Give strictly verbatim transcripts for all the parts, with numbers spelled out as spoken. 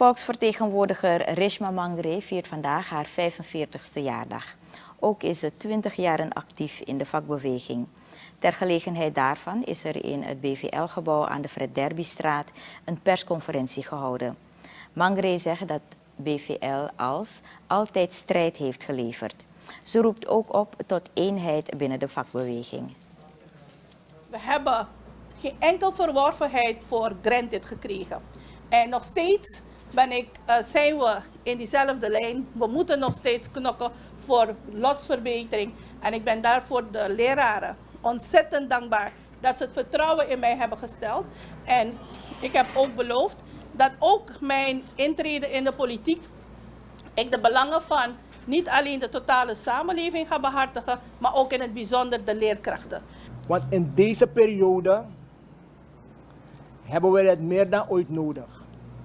Volksvertegenwoordiger Reshma Mangre viert vandaag haar vijfenveertigste jaardag. Ook is ze twintig jaren actief in de vakbeweging. Ter gelegenheid daarvan is er in het B V L-gebouw aan de Fred Derbystraat een persconferentie gehouden. Mangre zegt dat B V L als altijd strijd heeft geleverd. Ze roept ook op tot eenheid binnen de vakbeweging. We hebben geen enkel verworvenheid voor Granted gekregen. En nog steeds ben ik, uh, zijn we in diezelfde lijn. We moeten nog steeds knokken voor lotsverbetering. En ik ben daarvoor de leraren ontzettend dankbaar dat ze het vertrouwen in mij hebben gesteld. En ik heb ook beloofd dat ook mijn intrede in de politiek, ik de belangen van niet alleen de totale samenleving ga behartigen, maar ook in het bijzonder de leerkrachten. Want in deze periode hebben we het meer dan ooit nodig.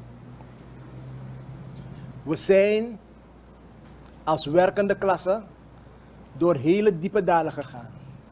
We zijn als werkende klasse door hele diepe dalen gegaan.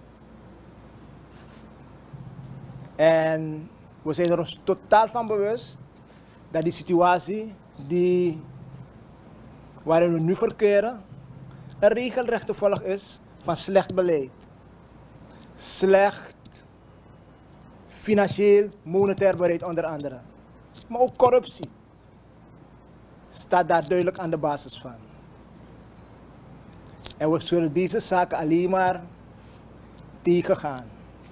En we zijn er ons totaal van bewust dat die situatie die, waarin we nu verkeren een regelrechte gevolg is van slecht beleid. Slecht financieel, monetair beleid onder andere. Maar ook corruptie staat daar duidelijk aan de basis van. En we zullen deze zaken alleen maar tegengaan.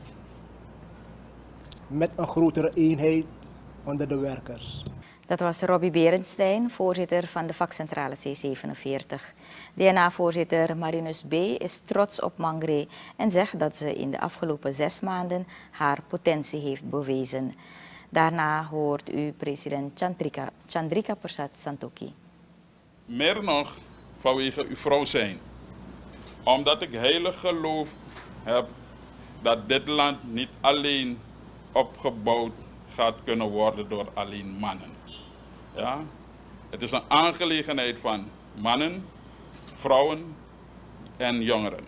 Met een grotere eenheid onder de werkers. Dat was Robbie Berendstein, voorzitter van de vakcentrale C zevenenveertig. D N A-voorzitter Marinus B. is trots op Mangre en zegt dat ze in de afgelopen zes maanden haar potentie heeft bewezen. Daarna hoort u president Chandrika, Chandrika Persat Santokhi. Meer nog vanwege uw vrouw zijn. Omdat ik heilig geloof heb dat dit land niet alleen opgebouwd gaat kunnen worden door alleen mannen. Ja? Het is een aangelegenheid van mannen, vrouwen en jongeren.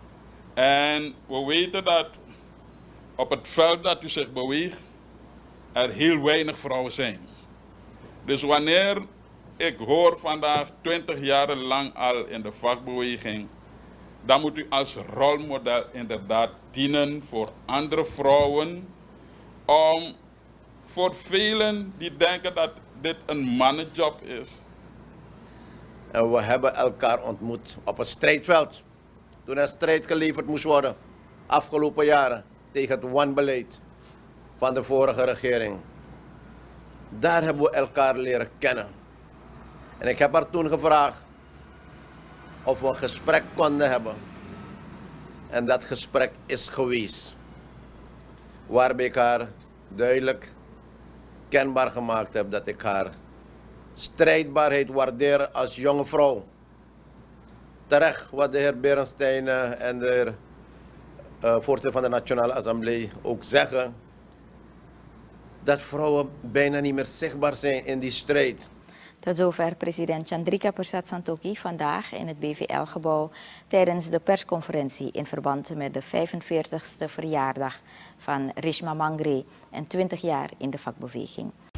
En we weten dat op het veld dat u zich beweegt, er heel weinig vrouwen zijn. Dus wanneer ik hoor vandaag twintig jaar lang al in de vakbeweging, dan moet u als rolmodel inderdaad dienen voor andere vrouwen. Om voor velen die denken dat dit een mannenjob is. En we hebben elkaar ontmoet op het strijdveld. Toen er strijd geleverd moest worden, afgelopen jaren, tegen het wanbeleid van de vorige regering. Daar hebben we elkaar leren kennen. En ik heb haar toen gevraagd of we een gesprek konden hebben. En dat gesprek is geweest. Waarbij ik haar duidelijk kenbaar gemaakt heb dat ik haar strijdbaarheid waardeer als jonge vrouw. Terecht wat de heer Berendstein uh, en de heer uh, voorzitter van de Nationale Assemblée ook zeggen, dat vrouwen bijna niet meer zichtbaar zijn in die strijd. Tot zover president Chandrika Persat Santokhi vandaag in het B V L-gebouw tijdens de persconferentie in verband met de vijfenveertigste verjaardag van Reshma Mangre en twintig jaar in de vakbeweging.